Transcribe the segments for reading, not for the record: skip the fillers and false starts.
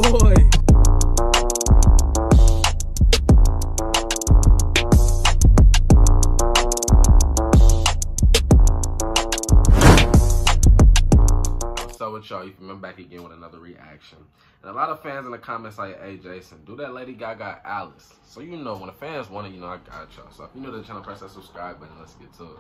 boy. So with y'all, I'm back again with another reaction. And a lot of fans in the comments like, hey Jason, do that Lady Gaga Alice. So you know, when the fans want it, you know I got y'all. So if you're new to the channel, press that subscribe button. Let's get to it.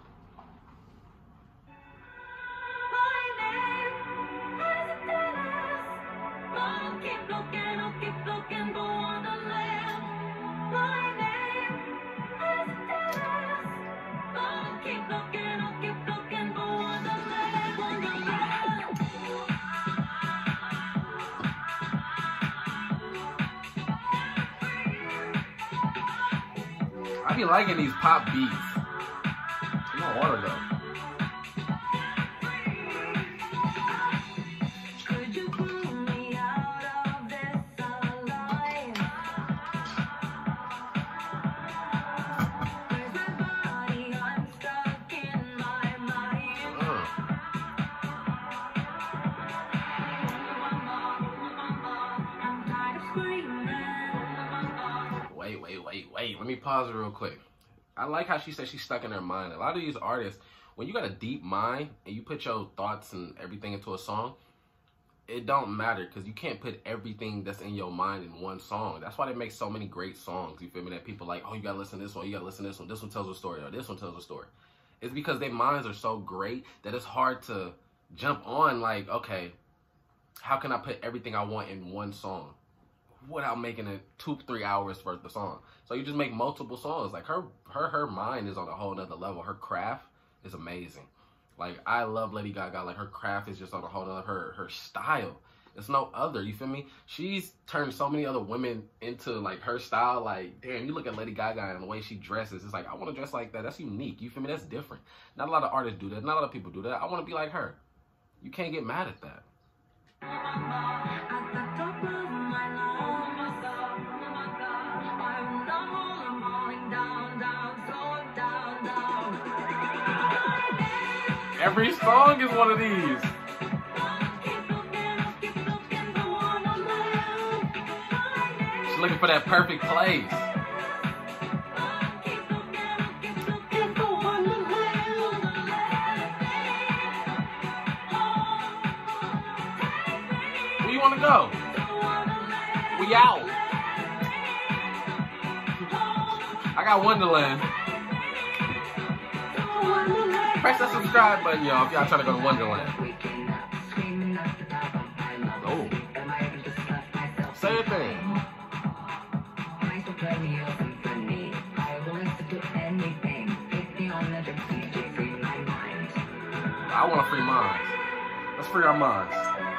I be liking these pop beats. Come on, water though. Wait. Let me pause it real quick. I like how she said she's stuck in her mind. A lot of these artists, when you got a deep mind and you put your thoughts and everything into a song, it don't matter because you can't put everything that's in your mind in one song. That's why they make so many great songs. You feel me? That people like, oh, you gotta listen to this one, you gotta listen to this one. This one tells a story, or this one tells a story. It's because their minds are so great that it's hard to jump on like, okay, how can I put everything I want in one song without making it 2-3 hours worth of song? So you just make multiple songs. Like her mind is on a whole nother level. Her craft is amazing. Like I love Lady Gaga. Like her craft is just on a whole nother, her style. It's no other, you feel me? She's turned so many other women into like her style. Like, damn, you look at Lady Gaga and the way she dresses, it's like, I want to dress like that. That's unique, you feel me? That's different. Not a lot of artists do that. Not a lot of people do that. I want to be like her. You can't get mad at that. Every song is one of these. She's looking for that perfect place. Where you want to go? We out. I got Wonderland. Press that subscribe button, y'all, if y'all trying to go to Wonderland. Oh. Say a thing. I want to free minds. Let's free our minds.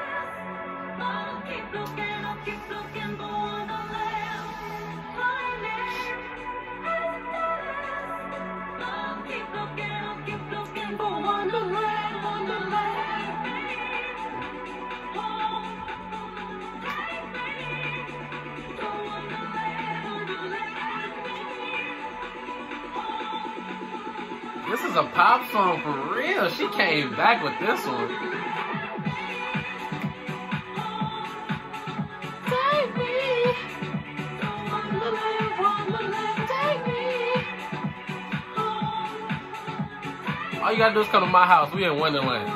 This is a pop song for real. She came back with this one. Take me. Take me. All you gotta do is come to my house. We in Wonderland.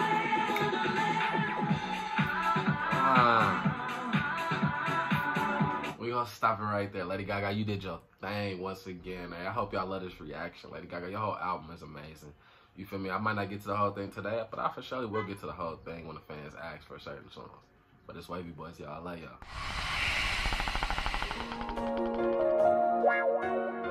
We gonna stop it right there. Lady Gaga, you did your thing once again. I hope y'all love this reaction. Lady Gaga, your whole album is amazing. You feel me? I might not get to the whole thing today, but I for sure will get to the whole thing when the fans ask for certain songs. But it's Wavy Boys, y'all. I love y'all.